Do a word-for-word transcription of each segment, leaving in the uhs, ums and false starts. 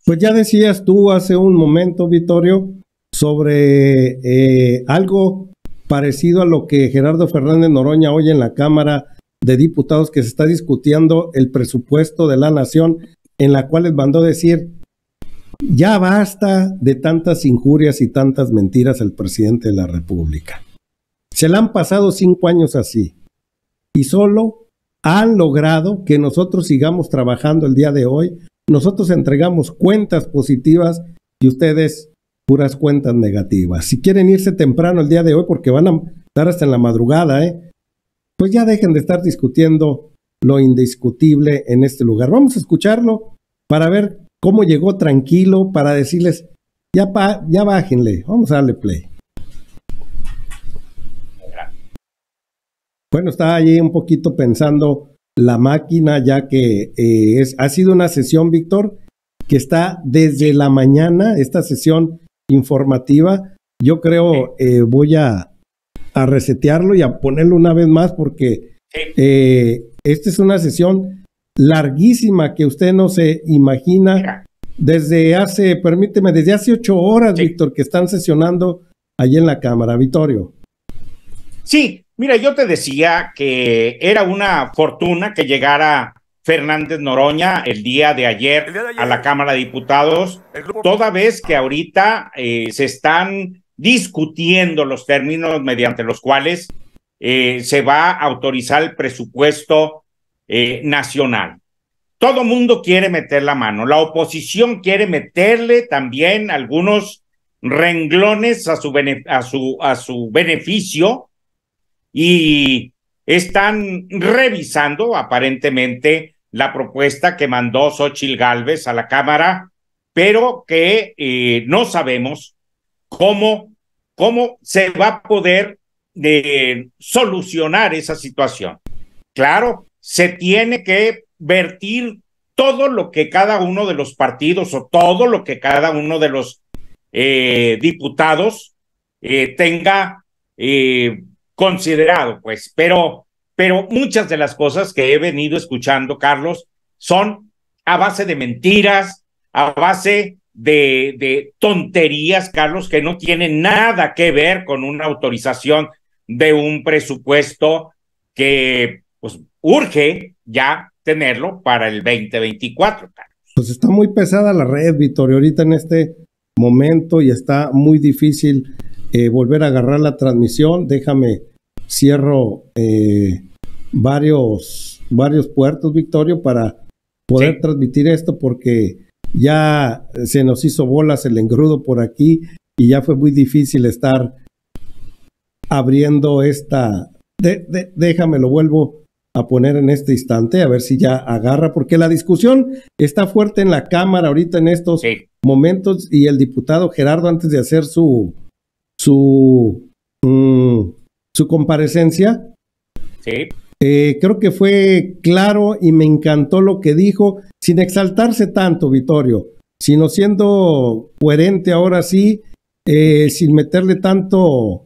Pues ya decías tú hace un momento, Vittorio, sobre eh, algo parecido a lo que Gerardo Fernández Noroña hoy en la Cámara de Diputados, que se está discutiendo el presupuesto de la nación, en la cual les mandó decir, ya basta de tantas injurias y tantas mentiras al presidente de la República. Se le han pasado cinco años así y solo han logrado que nosotros sigamos trabajando el día de hoy. Nosotros entregamos cuentas positivas y ustedes puras cuentas negativas. Si quieren irse temprano el día de hoy porque van a estar hasta en la madrugada, ¿eh? pues ya dejen de estar discutiendo lo indiscutible en este lugar. Vamos a escucharlo para ver cómo llegó tranquilo, para decirles, ya, pa, ya bájenle, vamos a darle play. Bueno, estaba allí un poquito pensando la máquina, ya que eh, es, ha sido una sesión, Víctor, que está desde la mañana, esta sesión informativa. Yo creo eh, voy a, a resetearlo y a ponerlo una vez más porque eh, esta es una sesión larguísima que usted no se imagina. Desde hace, permíteme, desde hace ocho horas, sí. Víctor, que están sesionando allí en la Cámara. Vittorio. Sí, mira, yo te decía que era una fortuna que llegara Fernández Noroña el día de ayer, día de ayer a la Cámara de Diputados, toda vez que ahorita eh, se están discutiendo los términos mediante los cuales eh, se va a autorizar el presupuesto eh, nacional. Todo mundo quiere meter la mano, la oposición quiere meterle también algunos renglones a su, bene, a su, a su beneficio, y están revisando aparentemente la propuesta que mandó Xóchitl Gálvez a la Cámara, pero que eh, no sabemos cómo, cómo se va a poder eh, solucionar esa situación. Claro, se tiene que vertir todo lo que cada uno de los partidos o todo lo que cada uno de los eh, diputados eh, tenga eh, considerado, pues, pero, pero muchas de las cosas que he venido escuchando, Carlos, son a base de mentiras, a base de, de tonterías, Carlos, que no tienen nada que ver con una autorización de un presupuesto que, pues, urge ya tenerlo para el veinte veinticuatro, Carlos. Pues está muy pesada la red, Vittorio, ahorita en este momento y está muy difícil eh, volver a agarrar la transmisión. Déjame cierro eh, varios, varios puertos, Vittorio, para poder sí. transmitir esto, porque ya se nos hizo bolas el engrudo por aquí y ya fue muy difícil estar abriendo esta. De, de, déjame, lo vuelvo a poner en este instante, a ver si ya agarra, porque la discusión está fuerte en la Cámara ahorita en estos sí. momentos, y el diputado Gerardo, antes de hacer su su um, su comparecencia, sí. eh, creo que fue claro y me encantó lo que dijo, sin exaltarse tanto, Vittorio, sino siendo coherente ahora sí, eh, sin meterle tanto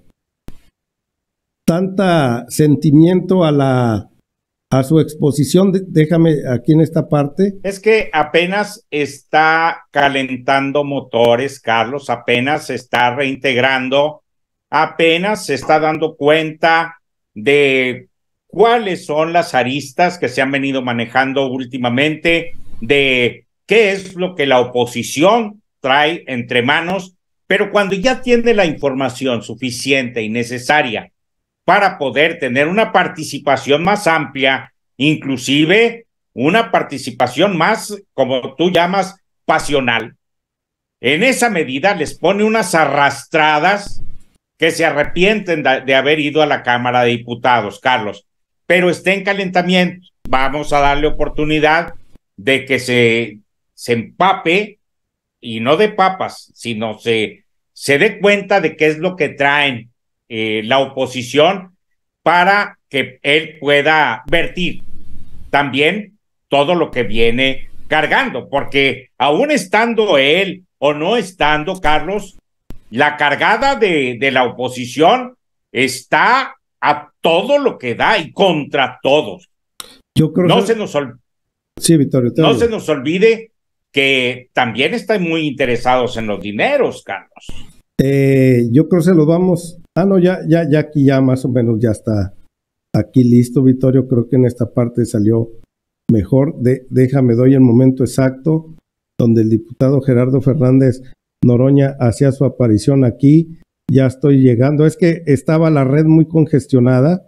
tanta sentimiento a la a su exposición. De, déjame aquí en esta parte. Es que apenas está calentando motores, Carlos, apenas se está reintegrando, apenas se está dando cuenta de cuáles son las aristas que se han venido manejando últimamente, de qué es lo que la oposición trae entre manos, pero cuando ya tiene la información suficiente y necesaria para poder tener una participación más amplia, inclusive una participación más, como tú llamas, pasional, en esa medida les pone unas arrastradas que se arrepienten de, de haber ido a la Cámara de Diputados, Carlos, pero está en calentamiento. Vamos a darle oportunidad de que se, se empape, y no de papas, sino se, se dé cuenta de qué es lo que traen eh, la oposición, para que él pueda vertir también todo lo que viene cargando, porque aún estando él o no estando, Carlos, la cargada de, de la oposición está a todo lo que da y contra todos. Yo creo no que... se nos ol... sí, Vittorio, no se nos olvide que también están muy interesados en los dineros, Carlos. Eh, yo creo que se los vamos. Ah, no, ya, ya, ya aquí ya más o menos ya está aquí listo, Vittorio. Creo que en esta parte salió mejor. De, déjame, doy el momento exacto donde el diputado Gerardo Fernández Noroña hacía su aparición aquí. Ya estoy llegando. Es que estaba la red muy congestionada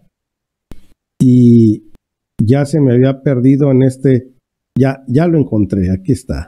y ya se me había perdido en este. Ya, ya lo encontré, aquí está.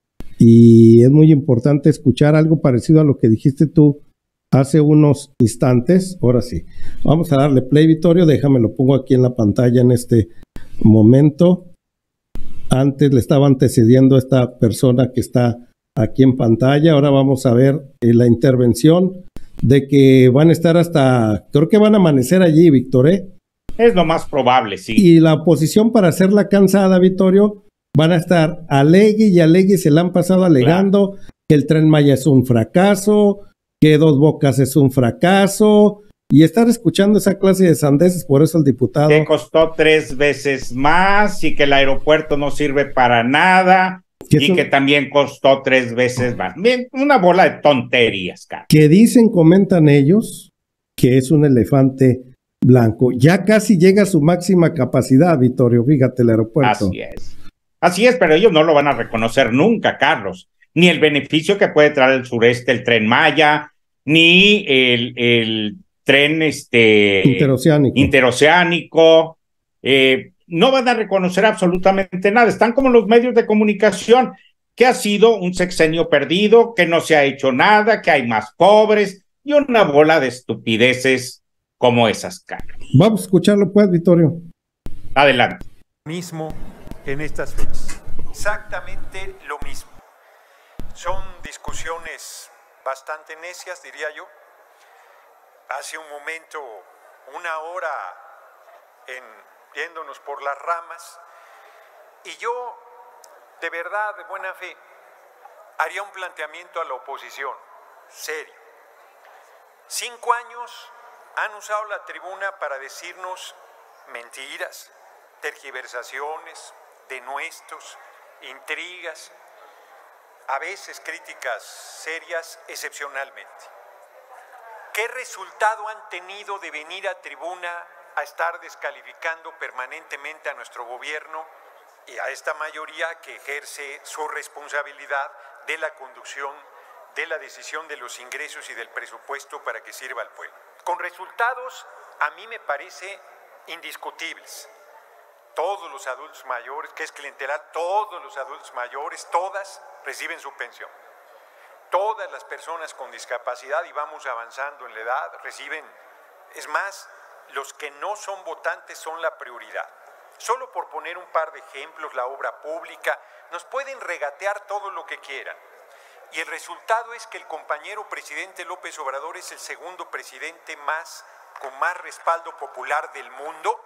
Y es muy importante escuchar algo parecido a lo que dijiste tú hace unos instantes. Ahora sí, vamos a darle play, Vittorio. Déjame, lo pongo aquí en la pantalla en este momento. Antes le estaba antecediendo a esta persona que está aquí en pantalla. Ahora vamos a ver eh, la intervención de que van a estar hasta, creo que van a amanecer allí, Víctor, ¿eh? Es lo más probable, sí. Y la oposición, para hacerla cansada, Vittorio, van a estar alegue y alegue, se la han pasado alegando claro. que el Tren Maya es un fracaso, que Dos Bocas es un fracaso, y estar escuchando esa clase de sandeces. Por eso el diputado... Que costó tres veces más y que el aeropuerto no sirve para nada que y un... que también costó tres veces más. Una bola de tonterías, cara. Que dicen, comentan ellos, que es un elefante blanco. Ya casi llega a su máxima capacidad, Vittorio, fíjate, el aeropuerto. Así es. Así es, pero ellos no lo van a reconocer nunca, Carlos. Ni el beneficio que puede traer el sureste, el Tren Maya, ni el, el tren este, interoceánico. interoceánico. Eh, no van a reconocer absolutamente nada. Están como los medios de comunicación, que ha sido un sexenio perdido, que no se ha hecho nada, que hay más pobres y una bola de estupideces como esas, Carlos. Vamos a escucharlo pues, Vittorio. Adelante. Mismo en estas fechas. Exactamente lo mismo. Son discusiones bastante necias, diría yo. Hace un momento, una hora en, yéndonos por las ramas, y yo, de verdad, de buena fe, haría un planteamiento a la oposición, serio. Cinco años han usado la tribuna para decirnos mentiras, tergiversaciones, denuestos, intrigas, a veces críticas serias, excepcionalmente. ¿Qué resultado han tenido de venir a tribuna a estar descalificando permanentemente a nuestro gobierno y a esta mayoría que ejerce su responsabilidad de la conducción de la decisión de los ingresos y del presupuesto para que sirva al pueblo? Con resultados, a mí me parece indiscutibles. Todos los adultos mayores, que es clientelar, todos los adultos mayores, todas reciben su pensión. Todas las personas con discapacidad, y vamos avanzando en la edad, reciben. Es más, los que no son votantes son la prioridad. Solo por poner un par de ejemplos, la obra pública, nos pueden regatear todo lo que quieran. Y el resultado es que el compañero presidente López Obrador es el segundo presidente más, con más respaldo popular del mundo.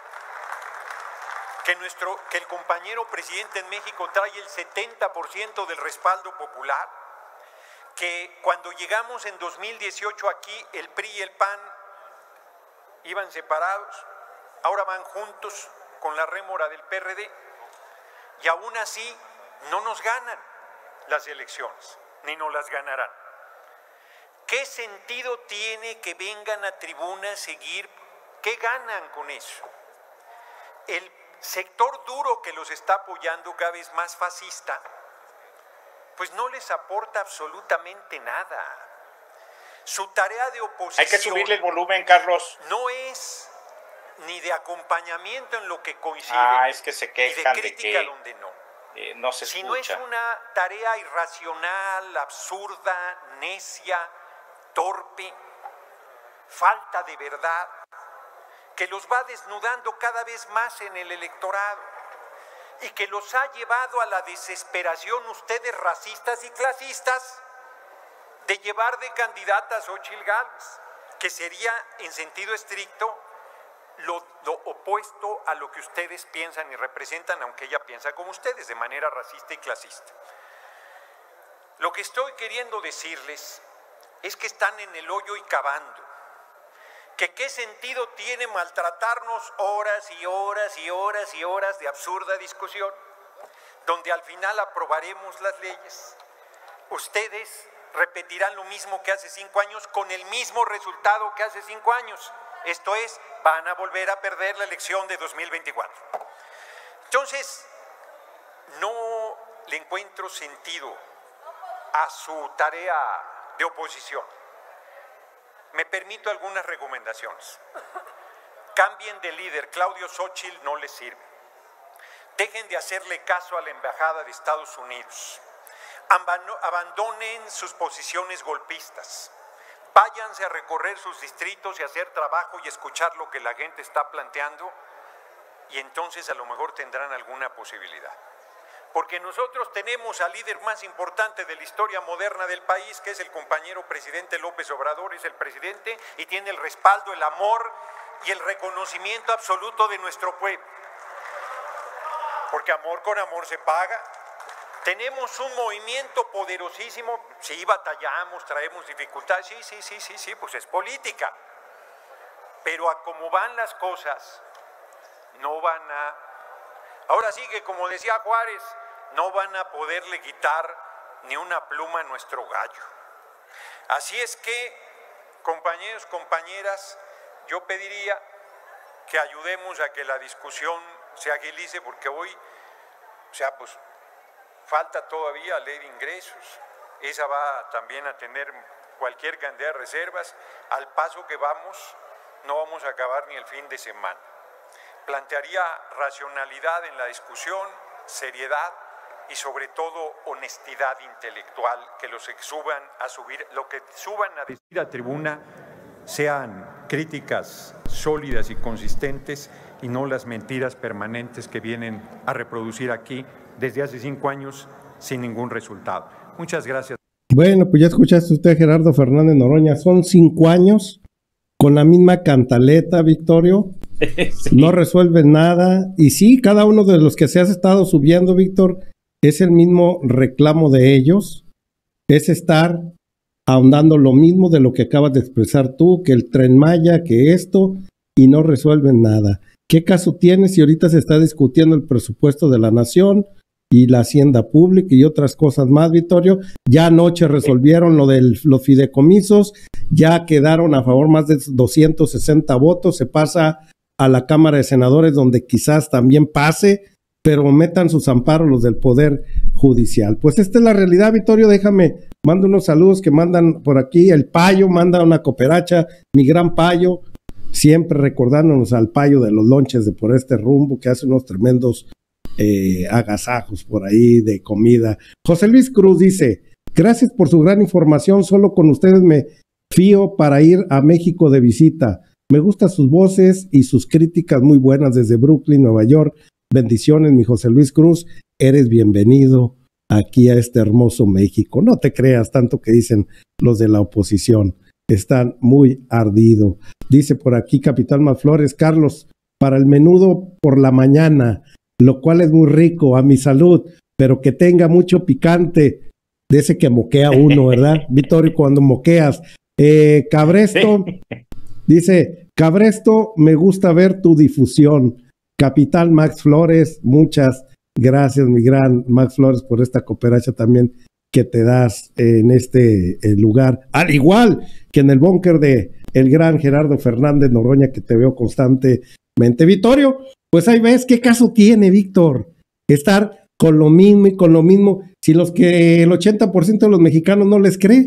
Que, nuestro, que el compañero presidente en México trae el setenta por ciento del respaldo popular, que cuando llegamos en dos mil dieciocho aquí, el P R I y el P A N iban separados, ahora van juntos con la rémora del P R D, y aún así no nos ganan las elecciones, ni nos las ganarán. ¿Qué sentido tiene que vengan a tribuna a seguir? ¿Qué ganan con eso? El sector duro que los está apoyando, cada vez más fascista, pues no les aporta absolutamente nada. Su tarea de oposición... Hay que subirle el volumen, Carlos. No es ni de acompañamiento en lo que coincide, ah, es que se quejan ni de crítica de que, donde no. Eh, no se si escucha. no es una tarea irracional, absurda, necia, torpe, falta de verdad, que los va desnudando cada vez más en el electorado y que los ha llevado a la desesperación, ustedes racistas y clasistas, de llevar de candidata a Xóchitl Gálvez, que sería en sentido estricto lo, lo opuesto a lo que ustedes piensan y representan, aunque ella piensa como ustedes, de manera racista y clasista. Lo que estoy queriendo decirles es que están en el hoyo y cavando. Que qué sentido tiene maltratarnos horas y horas y horas y horas de absurda discusión. donde al final aprobaremos las leyes, ustedes repetirán lo mismo que hace cinco años con el mismo resultado que hace cinco años. Esto es, van a volver a perder la elección de dos mil veinticuatro. Entonces, no le encuentro sentido a su tarea de oposición. Me permito algunas recomendaciones. Cambien de líder, Claudio Xóchitl no les sirve. Dejen de hacerle caso a la Embajada de Estados Unidos. Abandonen sus posiciones golpistas. Váyanse a recorrer sus distritos y hacer trabajo y escuchar lo que la gente está planteando, y entonces a lo mejor tendrán alguna posibilidad. Porque nosotros tenemos al líder más importante de la historia moderna del país, que es el compañero presidente López Obrador, es el presidente y tiene el respaldo, el amor y el reconocimiento absoluto de nuestro pueblo. Porque amor con amor se paga. Tenemos un movimiento poderosísimo, sí batallamos, traemos dificultades, sí, sí, sí, sí, sí, pues es política. Pero a cómo van las cosas, no van a... Ahora sí que, como decía Juárez, no van a poderle quitar ni una pluma a nuestro gallo. Así es que, compañeros, compañeras, yo pediría que ayudemos a que la discusión se agilice, porque hoy, o sea, pues falta todavía ley de ingresos. Esa va también a tener cualquier cantidad de reservas. Al paso que vamos, no vamos a acabar ni el fin de semana. Plantearía racionalidad en la discusión, seriedad y sobre todo honestidad intelectual, que los que suban a subir, lo que suban a decir a tribuna sean críticas sólidas y consistentes y no las mentiras permanentes que vienen a reproducir aquí desde hace cinco años sin ningún resultado. Muchas gracias. Bueno, pues ya escuchaste usted, Gerardo Fernández Noroña, son cinco años con la misma cantaleta, Victorio. Sí. No resuelven nada. Y sí, cada uno de los que se has estado subiendo, Víctor, es el mismo reclamo de ellos. Es estar ahondando lo mismo de lo que acabas de expresar tú, que el Tren Maya, que esto, y no resuelven nada. ¿Qué caso tiene si ahorita se está discutiendo el presupuesto de la nación y la hacienda pública y otras cosas más, Vittorio? Ya anoche resolvieron lo de los fideicomisos, ya quedaron a favor más de doscientos sesenta votos, se pasa a la Cámara de Senadores, donde quizás también pase, pero metan sus amparos los del Poder Judicial. Pues esta es la realidad, Vittorio. Déjame, mando unos saludos que mandan por aquí. El Payo manda una cooperacha, mi gran Payo, siempre recordándonos al Payo de los lonches de por este rumbo, que hace unos tremendos eh, agasajos por ahí de comida. José Luis Cruz dice: gracias por su gran información, solo con ustedes me fío para ir a México de visita. Me gustan sus voces y sus críticas muy buenas desde Brooklyn, Nueva York. Bendiciones, mi José Luis Cruz. Eres bienvenido aquí a este hermoso México. No te creas tanto que dicen los de la oposición. Están muy ardidos. Dice por aquí Capitán Maflores: Carlos, para el menudo por la mañana, lo cual es muy rico, a mi salud, pero que tenga mucho picante, de ese que moquea uno, ¿verdad? Vittorio, cuando moqueas. Eh, Cabresto... Dice, Cabresto, me gusta ver tu difusión. Capitán Max Flores, muchas gracias, mi gran Max Flores, por esta cooperacha también que te das en este eh, lugar. Al igual que en el búnker de el gran Gerardo Fernández Noroña, que te veo constantemente. Vittorio, pues ahí ves, ¿qué caso tiene, Víctor? Estar con lo mismo y con lo mismo, si los que el ochenta por ciento de los mexicanos no les cree.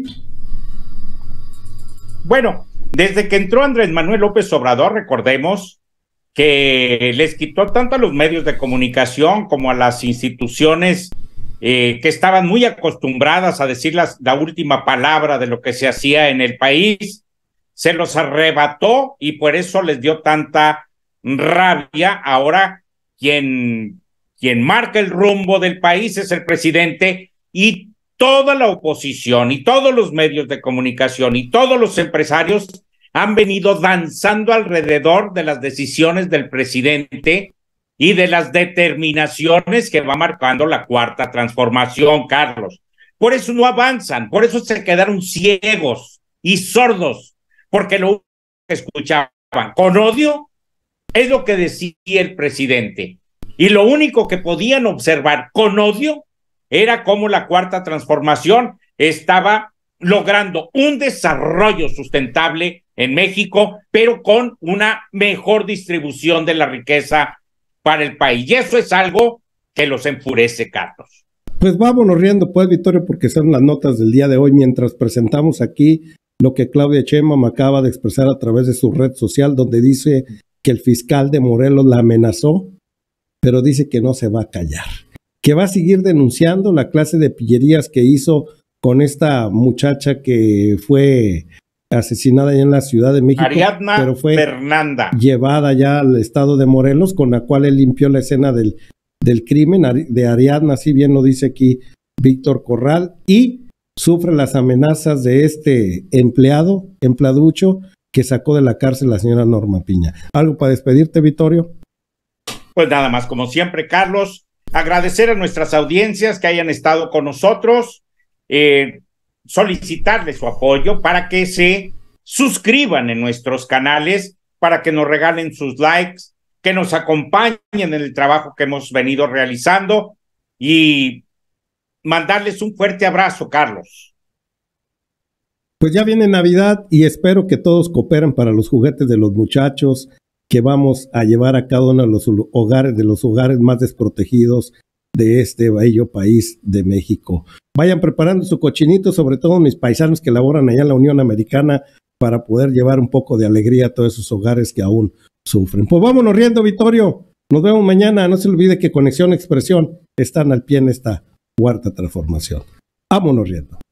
Bueno, desde que entró Andrés Manuel López Obrador, recordemos que les quitó tanto a los medios de comunicación como a las instituciones eh, que estaban muy acostumbradas a decir las, la última palabra de lo que se hacía en el país, se los arrebató y por eso les dio tanta rabia. Ahora quien, quien marca el rumbo del país es el presidente, y toda la oposición y todos los medios de comunicación y todos los empresarios han venido danzando alrededor de las decisiones del presidente y de las determinaciones que va marcando la cuarta transformación, Carlos. Por eso no avanzan, por eso se quedaron ciegos y sordos, porque lo que escuchaban con odio es lo que decía el presidente. y lo único que podían observar con odio era cómo la Cuarta Transformación estaba logrando un desarrollo sustentable en México, pero con una mejor distribución de la riqueza para el país. Y eso es algo que los enfurece, Carlos. Pues vámonos riendo, pues, Vittorio, porque son las notas del día de hoy, mientras presentamos aquí lo que Claudia Sheinbaum acaba de expresar a través de su red social, donde dice que el fiscal de Morelos la amenazó, pero dice que no se va a callar, que va a seguir denunciando la clase de pillerías que hizo con esta muchacha que fue asesinada allá en la Ciudad de México, Ariadna pero fue Fernanda, llevada ya al estado de Morelos, con la cual él limpió la escena del, del crimen de Ariadna, así bien lo dice aquí Víctor Corral, y sufre las amenazas de este empleado, empleaducho, que sacó de la cárcel la señora Norma Piña. ¿Algo para despedirte, Vittorio? Pues nada más, como siempre, Carlos, agradecer a nuestras audiencias que hayan estado con nosotros, eh, solicitarles su apoyo para que se suscriban en nuestros canales, para que nos regalen sus likes, que nos acompañen en el trabajo que hemos venido realizando y mandarles un fuerte abrazo, Carlos. Pues ya viene Navidad y espero que todos cooperen para los juguetes de los muchachos que vamos a llevar a cada uno de los hogares, de los hogares más desprotegidos de este bello país de México. Vayan preparando su cochinito, sobre todo mis paisanos que laboran allá en la Unión Americana, para poder llevar un poco de alegría a todos esos hogares que aún sufren. Pues vámonos riendo, Vittorio. Nos vemos mañana. No se olvide que Conexión Expresión están al pie en esta Cuarta Transformación. Vámonos riendo.